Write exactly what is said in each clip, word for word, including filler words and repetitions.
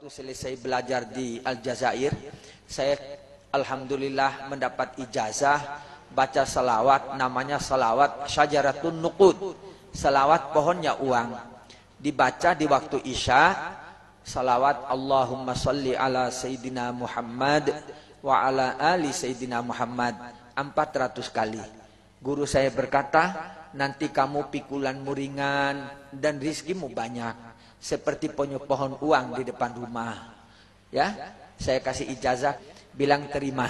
waktu selesai belajar di Aljazair, saya alhamdulillah mendapat ijazah baca salawat, namanya salawat Syajaratun Nuqud, salawat pohonnya uang. Dibaca di waktu Isya, salawat Allahumma salli ala Sayyidina Muhammad wa ala ali Sayyidina Muhammad empat ratus kali. Guru saya berkata, nanti kamu pikulanmu ringan dan rizkimu banyak seperti pohon uang di depan rumah. Ya, saya kasih ijazah, bilang terima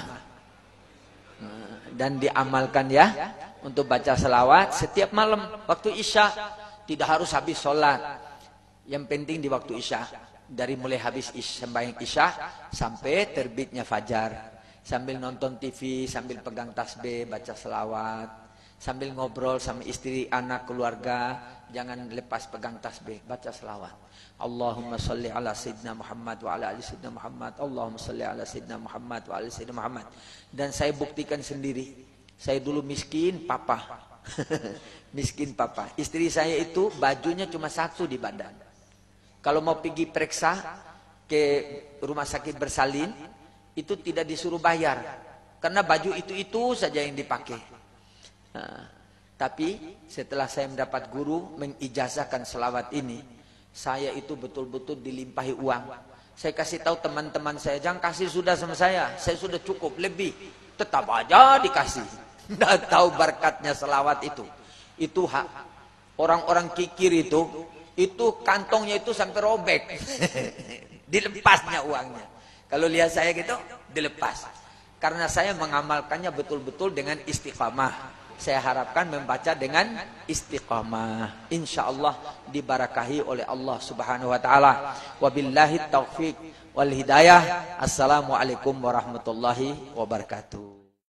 dan diamalkan ya untuk baca selawat setiap malam waktu Isya. Tidak harus habis sholat, yang penting di waktu Isya, dari mulai habis isya, sembahyang Isya sampai terbitnya fajar, sambil nonton T V, sambil pegang tasbih baca selawat, sambil ngobrol sama istri, anak, keluarga, jangan lepas pegang tasbih, baca selawat. Allahumma salli ala Sayyidina Muhammad wa ala ali Sayyidina Muhammad. Allahumma salli ala Sayyidina Muhammad wa ala ali Sayyidina Muhammad. Dan saya buktikan sendiri, saya dulu miskin papa. Miskin papa. Istri saya itu bajunya cuma satu di badan. Kalau mau pergi periksa ke rumah sakit bersalin, itu tidak disuruh bayar, karena baju itu-itu saja yang dipakai. Nah, tapi setelah saya mendapat guru mengijazahkan selawat ini, saya itu betul-betul dilimpahi uang. Saya kasih tahu teman-teman saya, jangan kasih sudah sama saya, saya sudah cukup, lebih. Tetap aja dikasih. Nggak tahu berkatnya selawat itu. Itu hak orang-orang kikir itu, itu kantongnya itu sampai robek. Dilepasnya uangnya. Kalau lihat saya gitu, dilepas. Karena saya mengamalkannya betul-betul dengan istiqamah. Saya harapkan membaca dengan istiqamah. Insya Allah dibarakahi oleh Allah Subhanahu Wa Taala. Wabillahi taufiq wal hidayah. Assalamualaikum warahmatullahi wabarakatuh.